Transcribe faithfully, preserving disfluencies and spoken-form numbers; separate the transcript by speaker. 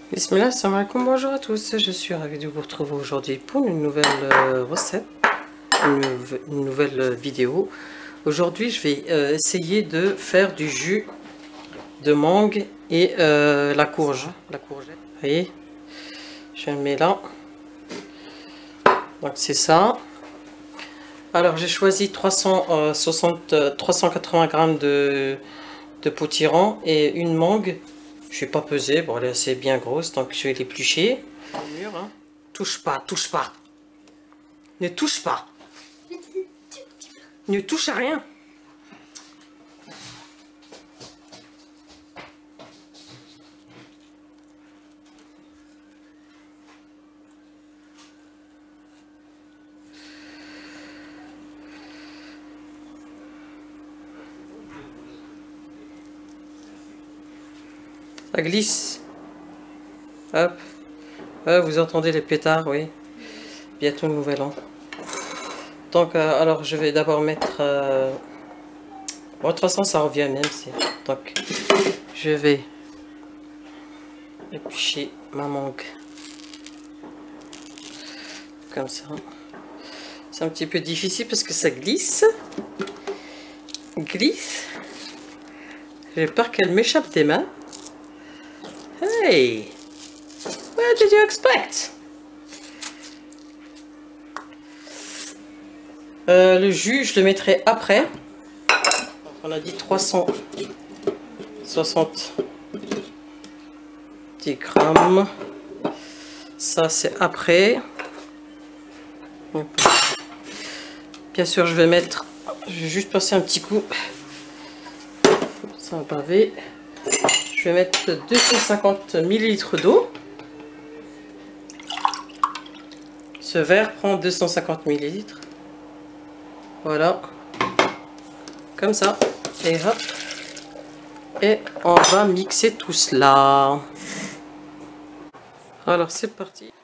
Speaker 1: Bismillah, assalamu alaikum, bonjour à tous, je suis ravie de vous retrouver aujourd'hui pour une nouvelle euh, recette, une, une nouvelle vidéo. Aujourd'hui je vais euh, essayer de faire du jus de mangue et euh, la courge, la courgette. Vous voyez, je le mets là, donc c'est ça. Alors j'ai choisi trois cent soixante, trois cent quatre-vingts grammes de, de potiron et une mangue. Je vais pas peser, bon elle est assez bien grosse, donc je vais l'éplucher. Hein. Touche pas, touche pas. Ne touche pas. Ne touche à rien. Ça glisse. Hop. Ah, vous entendez les pétards, oui. Bientôt le nouvel an. Donc, euh, alors je vais d'abord mettre... Euh... Bon, de toute façon, ça revient même. Donc, je vais éplucher ma mangue. Comme ça. C'est un petit peu difficile parce que ça glisse. Glisse. J'ai peur qu'elle m'échappe des mains. Hey! What did you expect? Euh, le jus, je le mettrai après. On a dit trois cent soixante grammes. Ça, c'est après. Bien sûr, je vais mettre... Je vais juste passer un petit coup. Ça va baver. Je vais mettre deux cent cinquante millilitres d'eau. Ce verre prend deux cent cinquante millilitres. Voilà. Comme ça. Et hop. Et on va mixer tout cela. Alors c'est parti.